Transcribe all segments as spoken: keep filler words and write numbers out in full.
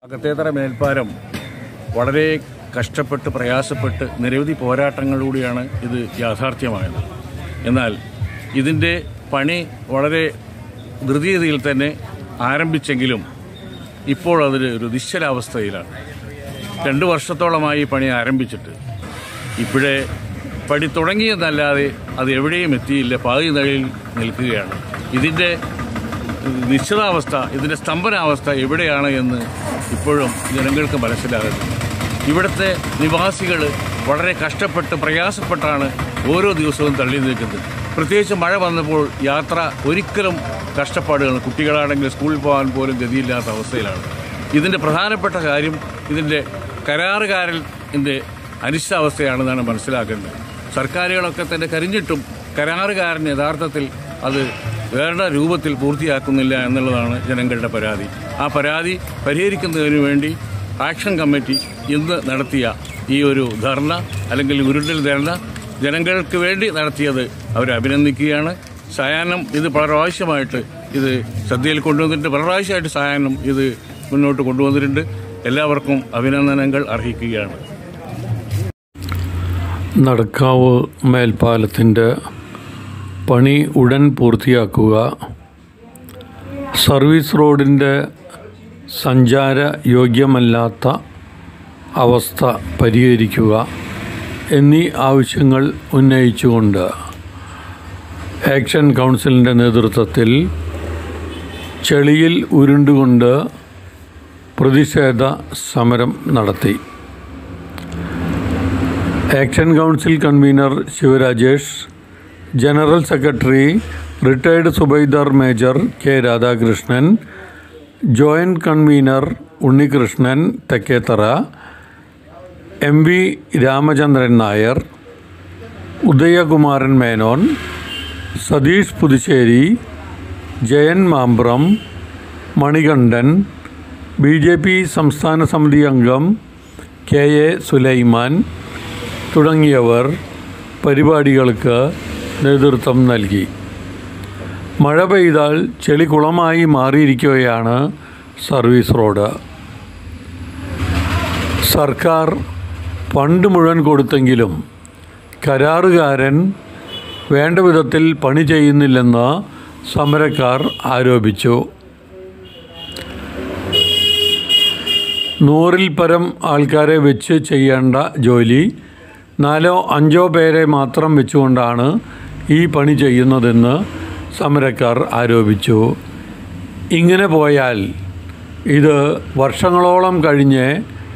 അകത്തേത്തറ മേൽപ്പാലം വളരെ കഷ്ടപ്പെട്ട് പ്രയാസപ്പെട്ട് നിരവധി പോരാട്ടങ്ങളിലൂടെയാണ് ഇത് യാഥാർത്ഥ്യമായത്. എന്നാൽ ഇതിൻ്റെ പണി വളരെ ധൃതിഗതിയിൽ തന്നെ ആരംഭിച്ചെങ്കിലും ഇപ്പോൾ അതിൽ ഒരു നിശ്ചലാവസ്ഥയിലാണ്. രണ്ട് വർഷത്തോളമായി പണി ആരംഭിച്ചിട്ട് ഇപ്പോഴേ പണി തുടങ്ങിയെന്നല്ലാതെ അത് എവിടെയും എത്തിയില്ല, പാതി നിലയിൽ നിൽക്കുകയാണ്. ഇതിൻ്റെ നിശ്ചലാവസ്ഥ, ഇതിൻ്റെ സ്തംഭനാവസ്ഥ എവിടെയാണ് എന്ന് ഇപ്പോഴും ജനങ്ങൾക്ക് മനസ്സിലാകുന്നു. ഇവിടുത്തെ നിവാസികൾ വളരെ കഷ്ടപ്പെട്ട് പ്രയാസപ്പെട്ടാണ് ഓരോ ദിവസവും തള്ളി നീക്കുന്നത്. പ്രത്യേകിച്ച് മഴ വന്നപ്പോൾ യാത്ര ഒരിക്കലും കഷ്ടപ്പാടുകൾ, കുട്ടികളാണെങ്കിൽ സ്കൂളിൽ പോകാൻ പോലും ഗതിയില്ലാത്ത അവസ്ഥയിലാണ്. ഇതിൻ്റെ പ്രധാനപ്പെട്ട കാര്യം ഇതിൻ്റെ കരാറുകാരൻ്റെ അനിശ്ചിതാവസ്ഥയാണെന്നാണ് മനസ്സിലാക്കേണ്ടത്. സർക്കാരുകളൊക്കെ തന്നെ കരിഞ്ഞിട്ടും കരാറുകാരൻ യഥാർത്ഥത്തിൽ അത് വേണ്ട രൂപത്തിൽ പൂർത്തിയാക്കുന്നില്ല എന്നുള്ളതാണ് ജനങ്ങളുടെ പരാതി. ആ പരാതി പരിഹരിക്കുന്നതിന് വേണ്ടി ആക്ഷൻ കമ്മിറ്റി ഇന്ന് നടത്തിയ ഈ ഒരു ധർണ അല്ലെങ്കിൽ ഉരുണ്ടൽ ധർണ ജനങ്ങൾക്ക് വേണ്ടി നടത്തിയത് അവരെ അഭിനന്ദിക്കുകയാണ്. സായാഹ്നം ഇത് പല പ്രാവശ്യമായിട്ട് ഇത് ശ്രദ്ധയിൽ കൊണ്ടുവന്നിട്ടുണ്ട്, പല പ്രാവശ്യമായിട്ട് സായാഹ്നം ഇത് മുന്നോട്ട് കൊണ്ടുവന്നിട്ടുണ്ട്. എല്ലാവർക്കും അഭിനന്ദനങ്ങൾ അർഹിക്കുകയാണ്. നടക്കാവ് മേൽപ്പാലത്തിൻ്റെ പണി ഉടൻ പൂർത്തിയാക്കുക, സർവീസ് റോഡിൻ്റെ സഞ്ചാര യോഗ്യമല്ലാത്ത അവസ്ഥ പരിഹരിക്കുക എന്നീ ആവശ്യങ്ങൾ ഉന്നയിച്ചുകൊണ്ട് ആക്ഷൻ കൗൺസിലിൻ്റെ നേതൃത്വത്തിൽ ചെളിയിൽ ഉരുണ്ടുകൊണ്ട് പ്രതിഷേധ സമരം നടത്തി. Action council convenor Sivarajesh, general secretary retired subedar major K Radhakrishnan, joint convenor Unnikrishnan Thekkethara, M V Ramachandran Nair, Udayakumaran Menon, Satheesh Puthussery, Jayan Mambram, Manikandan, B J P സംസ്ഥാന സമിതി അംഗം കെ എ സുലൈമാൻ തുടങ്ങിയവർ പരിപാടികൾക്ക് നേതൃത്വം നൽകി. മഴ പെയ്താൽ ചെളിക്കുളമായി മാറിയിരിക്കുകയാണ് സർവീസ് റോഡ്. സർക്കാർ ഫണ്ട് മുഴുവൻ കൊടുത്തെങ്കിലും കരാറുകാരൻ വേണ്ട വിധത്തിൽ പണി ചെയ്യുന്നില്ലെന്ന് സമരക്കാർ ആരോപിച്ചു. നൂറിൽ പരം ആൾക്കാരെ വെച്ച് ചെയ്യേണ്ട ജോലി നാലോ അഞ്ചോ പേരെ മാത്രം വെച്ചുകൊണ്ടാണ് ഈ പണി ചെയ്യുന്നതെന്ന് സമരക്കാർ ആരോപിച്ചു. ഇങ്ങനെ പോയാൽ ഇത് വർഷങ്ങളോളം കഴിഞ്ഞ്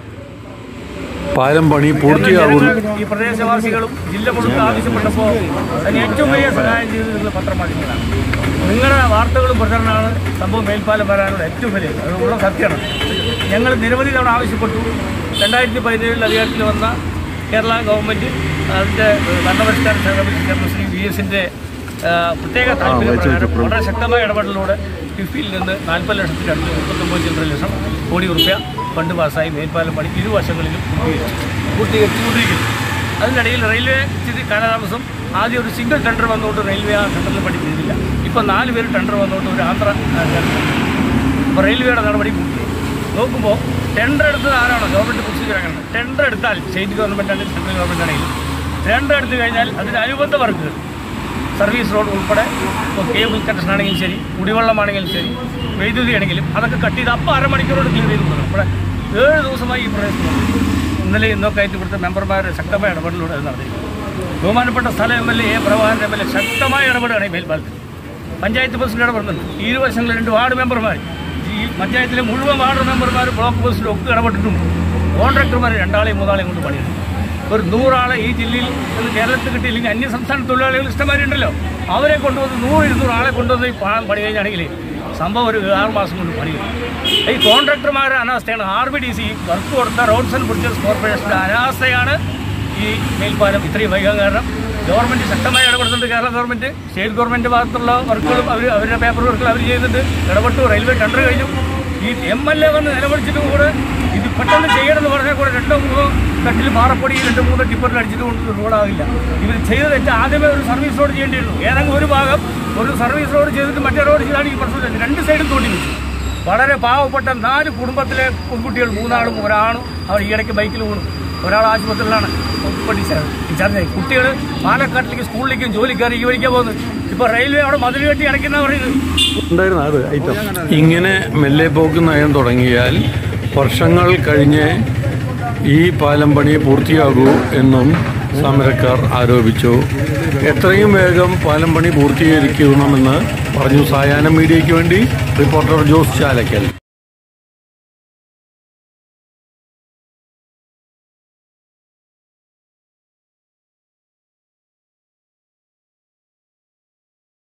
പാലം പണി പൂർത്തിയാകും. ഈ പ്രദേശവാസികളും ജില്ല മുഴുവൻ ആവശ്യപ്പെട്ടപ്പോൾ അതിന് ഏറ്റവും വലിയ സഹായം ചെയ്തത് നിങ്ങൾ പത്രമാധ്യമങ്ങളാണ്. നിങ്ങളുടെ വാർത്തകളും പ്രചരണമാണ് സംഭവം മേൽപ്പാലം വരാനുള്ള ഏറ്റവും വലിയ ഉള്ള സത്യമാണ്. ഞങ്ങൾ നിരവധി തവണ ആവശ്യപ്പെട്ടു. രണ്ടായിരത്തി പതിനേഴിൽ അധികാരത്തിൽ വന്ന കേരള ഗവൺമെൻറ് അതിൻ്റെ ഭരണപരിഷ്കാര ചെയർമാൻ ശ്രീ വി എസിൻ്റെ പ്രത്യേക താല്പര്യപ്രകാരം വളരെ ശക്തമായ ഇടപെടലിലൂടെ കിഫ്ബിയിൽ നിന്ന് നാൽപ്പത് ലക്ഷത്തി രണ്ട് മുപ്പത്തൊമ്പത് ചില്ലറ ലക്ഷം കോടി റുപ്യ ഫണ്ട് പാസ്സായി മേൽപ്പാലം പണി ഇരുവശങ്ങളിലും പൂർത്തീകരിച്ചു പൂർത്തീകരിച്ചുകൊണ്ടിരിക്കുന്നു. അതിനിടയിൽ റെയിൽവേ സ്ഥിതി കാലതാമസം. ആദ്യം ഒരു സിംഗിൾ ടെൻഡർ വന്നുകൊണ്ട് റെയിൽവേ ആ ടെൻഡറിൽ പണി ചെയ്തില്ല. ഇപ്പം നാല് പേര് ടെൻഡർ വന്നുകൊണ്ട് ഒരു ആന്ധ്ര ഇപ്പോൾ റെയിൽവേയുടെ നടപടി പൂർത്തി നോക്കുമ്പോൾ ടെൻഡർ എടുത്തത് ആരാണോ ഗവൺമെൻറ് പ്രൊസീജിയർ അങ്ങനെ ടെൻഡർ എടുത്താൽ സ്റ്റേറ്റ് ഗവൺമെൻറ് ആണെങ്കിൽ സെൻട്രൽ ഗവൺമെൻറ് ആണെങ്കിലും ടെൻഡർ എടുത്തു കഴിഞ്ഞാൽ അതിന് അനുബന്ധ വർക്കുകൾ സർവീസ് റോഡ് ഉൾപ്പെടെ ഇപ്പോൾ കേബിൾ കണക്ഷൻ ആണെങ്കിലും ശരി, കുടിവെള്ളമാണെങ്കിലും ശരി, വൈദ്യുതി ആണെങ്കിലും അതൊക്കെ കട്ട് ചെയ്ത് അപ്പോൾ അരമണിക്കൂറോട് ക്ലിയർ ചെയ്ത് കൊടുക്കണം. ഇവിടെ ഏഴ് ദിവസമായി ഈ പ്രദേശത്ത് ഇന്നലെ ഇന്നൊക്കെ ആയിട്ട് ഇവിടുത്തെ മെമ്പർമാരുടെ ശക്തമായ ഇടപെടലിലൂടെ അത് നടത്തിയിരിക്കുന്നു. ബഹുമാനപ്പെട്ട സ്ഥല M L A A Prabhakaran M L A ശക്തമായ ഇടപെടുകയാണ് ഈ മേൽപ്പാലത്തിൽ. പഞ്ചായത്ത് പ്രസിഡന്റ് ഇടപെടുന്നുണ്ട്. ഈ ഇരുവശങ്ങളിൽ രണ്ട് വാർഡ് മെമ്പർമാർ, ഈ പഞ്ചായത്തിലെ മുഴുവൻ വാർഡ് മെമ്പർമാർ ബ്ലോക്ക് പ്രസിഡന്റ് ഒക്കെ ഇടപെട്ടിട്ടുണ്ട്. കോൺട്രാക്ടർമാർ രണ്ടാളെയും മൂന്നാളെയും കൊണ്ട് പണിയുണ്ട്. ഒരു നൂറാളെ ഈ ജില്ലയിൽ നിന്ന് കേരളത്തിൽ കിട്ടിയില്ലെങ്കിൽ അന്യ സംസ്ഥാന തൊഴിലാളികൾ ഇഷ്ടമാരുണ്ടല്ലോ, അവരെ കൊണ്ടുവന്ന് നൂറ് ഇരുന്നൂറ് ആളെ കൊണ്ടുവന്ന് ഈ പണി കഴിഞ്ഞാണെങ്കിൽ സംഭവം ഒരു ആറ് മാസം കൊണ്ട് പണിയും. ഈ കോൺട്രാക്ടർമാരുടെ അനാസ്ഥയാണ്. R B D C work കൊടുത്ത റോഡ്സ് ആൻഡ് ബ്രിഡ്ജസ് കോർപ്പറേഷൻ്റെ അനാസ്ഥയാണ് ഈ മേൽപ്പാലം ഇത്രയും വൈകാൻ കാരണം. ഗവൺമെൻറ് ശക്തമായി ഇടപെടുന്നുണ്ട്. കേരള ഗവൺമെൻറ്, സ്റ്റേറ്റ് ഗവൺമെൻറ് ഭാഗത്തുള്ള വർക്കുകളും അവർ അവരുടെ പേപ്പർ വർക്കുകൾ അവർ ചെയ്യുന്നുണ്ട്, ഇടപെട്ടു. റെയിൽവേ ടെൻഡർ കഴിഞ്ഞു. ഈ എം എൽ എ വന്ന് നിലവിളിച്ചിട്ടും കൂടെ ഇത് പെട്ടെന്ന് ചെയ്യണമെന്ന് പറഞ്ഞാൽ കൂടെ രണ്ടോ മൂന്നോ കട്ടിൽ പാറപ്പൊടി രണ്ട് മൂന്നോ ടിപ്പറിൽ അടിച്ചിട്ട് കൊണ്ട് റോഡാകില്ല. ഇവർ ചെയ്തത് വെച്ചാൽ ആദ്യമേ ഒരു സർവീസ് റോഡ് ചെയ്യേണ്ടിയിരുന്നു. ഏതെങ്കിലും ഒരു ഭാഗം ഒരു സർവീസ് റോഡ് ചെയ്തിട്ട് മറ്റേ റോഡ് ചെയ്താണ് ഈ പ്രശ്നം. രണ്ട് സൈഡും തോണ്ടി വെച്ചു. വളരെ പാവപ്പെട്ട നാല് കുടുംബത്തിലെ പെൺകുട്ടികൾ, മൂന്നാളും ഒരാണും അവർ ഈയിടയ്ക്ക് ബൈക്കിൽ വീണു. ഒരാൾ ആശുപത്രിയിലാണ് ഇപ്പോൾ ഡിസ്ചാർജായി. കുട്ടികൾ പാലക്കാട്ടിലേക്ക് സ്കൂളിലേക്കും ജോലിക്കാർ ഈ വഴിക്കാൻ പോകുന്നത്. ഇപ്പോൾ റെയിൽവേ അവിടെ മതിൽ കെട്ടി അടയ്ക്കുന്ന പറയുന്നത്. ഇങ്ങനെ മെല്ലെ പോക്ക് നയം തുടങ്ങിയാൽ വർഷങ്ങൾ കഴിഞ്ഞ് ഈ പാലം പണി പൂർത്തിയാകൂ എന്നും സമരക്കാർ ആരോപിച്ചു. എത്രയും വേഗം പാലം പണി പൂർത്തീകരിക്കണമെന്ന് പറഞ്ഞു. സായാഹ്ന മീഡിയയ്ക്ക് വേണ്ടി റിപ്പോർട്ടർ ജോസ് ചാലക്കൽ.